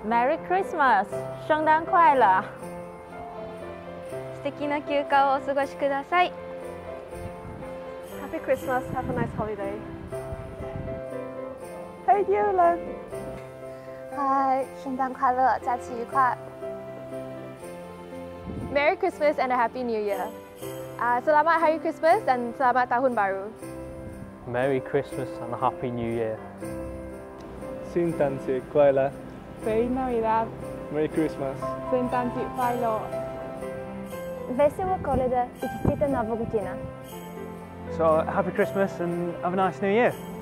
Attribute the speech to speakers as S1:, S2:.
S1: Merry Christmas! 聖誕快樂！
S2: 素敵な休暇をお過ごしください。
S3: Happy Christmas, have a nice holiday. Hey Dylan!
S4: Hi, 圣诞快乐，假期愉快。
S2: Merry Christmas and a Happy New Year. Selamat Hari Christmas dan Selamat Tahun Baru.
S5: Merry Christmas and a Happy New Year.
S6: 聖誕節快樂
S3: Feliz Navidad!
S6: Merry Christmas
S3: 聖誕節快樂!
S4: Veselo Koleda i čestita Novog godina.
S5: So, happy Christmas and have a nice New Year.